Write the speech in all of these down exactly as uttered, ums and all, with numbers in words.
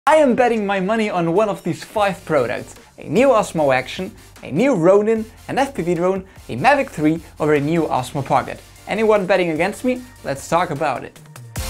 I am betting my money on one of these five products: a new Osmo Action, a new Ronin, an F P V drone, a Mavic three or a new Osmo Pocket. Anyone betting against me? Let's talk about it.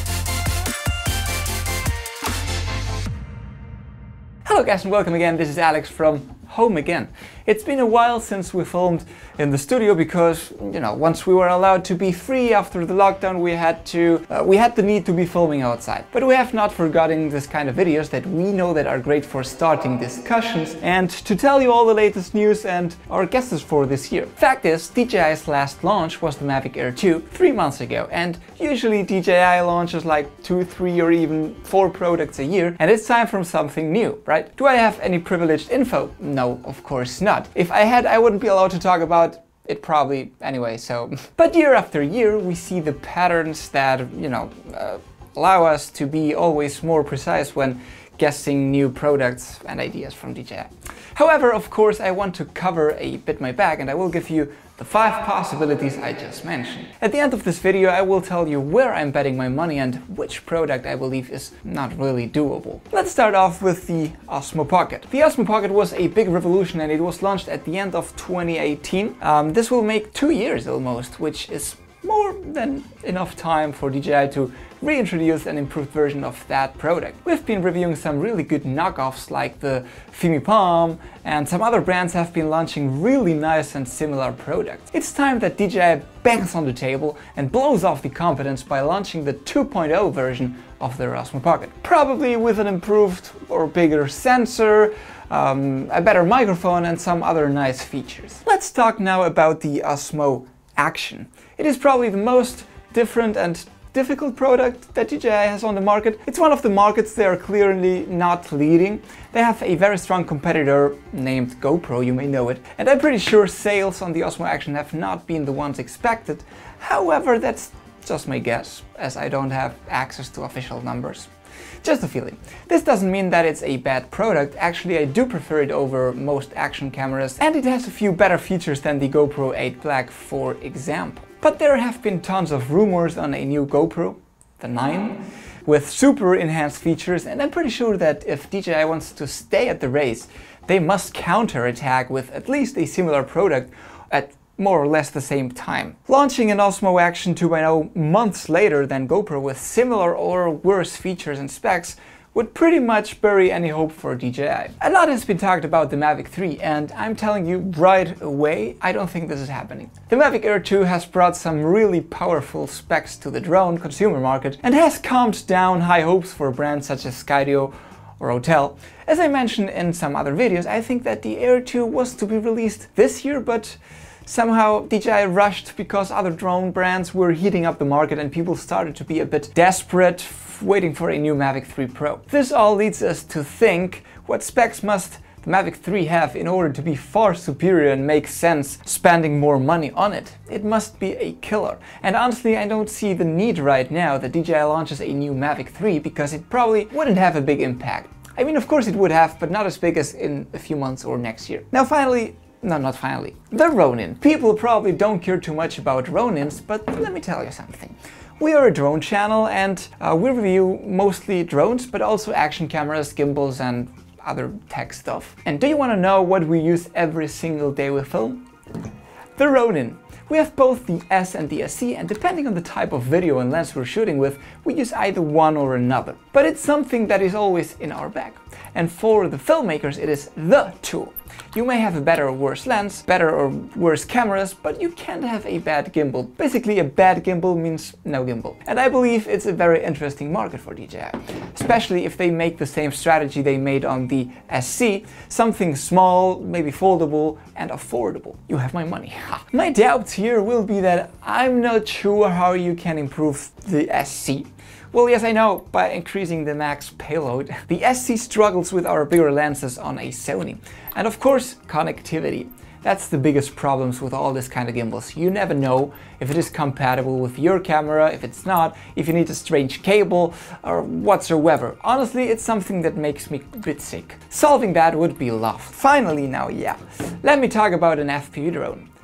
Hello guys and welcome again, this is Alex from home again. It's been a while since we filmed in the studio because, you know, once we were allowed to be free after the lockdown, we had to, uh, we had the need to be filming outside. But we have not forgotten this kind of videos that we know that are great for starting discussions and to tell you all the latest news and our guesses for this year. Fact is, D J I's last launch was the Mavic Air two three months ago, and usually D J I launches like two, three or even four products a year, and it's time for something new, right? Do I have any privileged info? No, of course not. If I had, I wouldn't be allowed to talk about it probably anyway, so. But year after year, we see the patterns that, you know, uh, allow us to be always more precise when guessing new products and ideas from D J I. However, of course, I want to cover a bit my bag, and I will give you the five possibilities I just mentioned. At the end of this video, I will tell you where I'm betting my money and which product I believe is not really doable. Let's start off with the Osmo Pocket. The Osmo Pocket was a big revolution and it was launched at the end of twenty eighteen. Um, this will make two years almost, which is more than enough time for D J I to reintroduce an improved version of that product. We've been reviewing some really good knockoffs like the FimiPalm, and some other brands have been launching really nice and similar products. It's time that D J I bangs on the table and blows off the competence by launching the two point oh version of their Osmo Pocket. Probably with an improved or bigger sensor, um, a better microphone and some other nice features. Let's talk now about the Osmo Action. It is probably the most different and difficult product that D J I has on the market. It's one of the markets they are clearly not leading. They have a very strong competitor named GoPro, you may know it, and I'm pretty sure sales on the Osmo Action have not been the ones expected. However, that's just my guess, as I don't have access to official numbers. Just a feeling. This doesn't mean that it's a bad product. Actually, I do prefer it over most action cameras, and it has a few better features than the GoPro eight Black, for example. But there have been tons of rumors on a new GoPro, the nine, with super enhanced features, and I'm pretty sure that if D J I wants to stay at the race, they must counterattack with at least a similar product at more or less the same time. Launching an Osmo Action two point oh months later than GoPro with similar or worse features and specs would pretty much bury any hope for D J I. A lot has been talked about the Mavic three, and I'm telling you right away, I don't think this is happening. The Mavic Air two has brought some really powerful specs to the drone consumer market and has calmed down high hopes for brands such as Skydio or Autel. As I mentioned in some other videos, I think that the Air two was to be released this year, but somehow D J I rushed because other drone brands were heating up the market and people started to be a bit desperate, waiting for a new Mavic three Pro. This all leads us to think, what specs must the Mavic three have in order to be far superior and make sense spending more money on it? It must be a killer. And honestly, I don't see the need right now that D J I launches a new Mavic three because it probably wouldn't have a big impact. I mean, of course it would have, but not as big as in a few months or next year. Now finally, No, not finally. The Ronin. People probably don't care too much about Ronins, but let me tell you something. We are a drone channel and uh, we review mostly drones, but also action cameras, gimbals and other tech stuff. And do you want to know what we use every single day we film? The Ronin. We have both the S and the S C, and depending on the type of video and lens we're shooting with, we use either one or another. But it's something that is always in our bag. And for the filmmakers, it is the tool. You may have a better or worse lens, better or worse cameras, but you can't have a bad gimbal. Basically, a bad gimbal means no gimbal. And I believe it's a very interesting market for D J I, especially if they make the same strategy they made on the S C, something small, maybe foldable and affordable. You have my money. My doubts here will be that I'm not sure how you can improve the S C. Well, yes, I know, by increasing the max payload. The S C struggles with our bigger lenses on a Sony. And of course, connectivity. That's the biggest problems with all this kind of gimbals. You never know if it is compatible with your camera, if it's not, if you need a strange cable or whatsoever. Honestly, it's something that makes me a bit sick. Solving that would be loved. Finally now, yeah, let me talk about an F P V drone.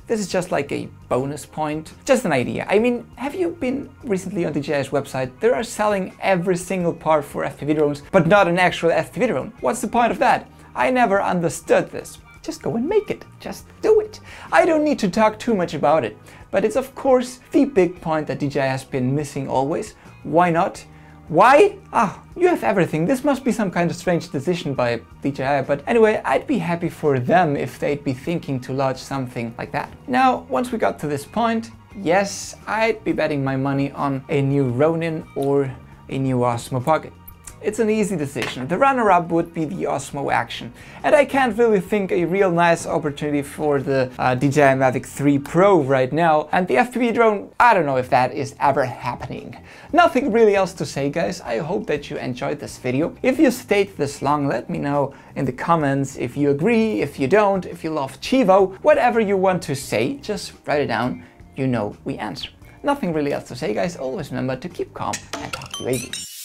This is just like a bonus point, just an idea. I mean, have you been recently on D J I's website? They are selling every single part for F P V drones, but not an actual F P V drone. What's the point of that? I never understood this. Just go and make it. Just do it. I don't need to talk too much about it, but it's of course the big point that D J I has been missing always. Why not? Why? Ah, you have everything. This must be some kind of strange decision by D J I, but anyway, I'd be happy for them if they'd be thinking to launch something like that. Now, once we got to this point, yes, I'd be betting my money on a new Ronin or a new Osmo Pocket. It's an easy decision. The runner-up would be the Osmo Action. And I can't really think a real nice opportunity for the uh, D J I Mavic three Pro right now. And the F P V drone, I don't know if that is ever happening. Nothing really else to say, guys. I hope that you enjoyed this video. If you stayed this long, let me know in the comments if you agree, if you don't, if you love Chivo, whatever you want to say, just write it down. You know we answer. Nothing really else to say, guys. Always remember to keep calm and talk to you A V.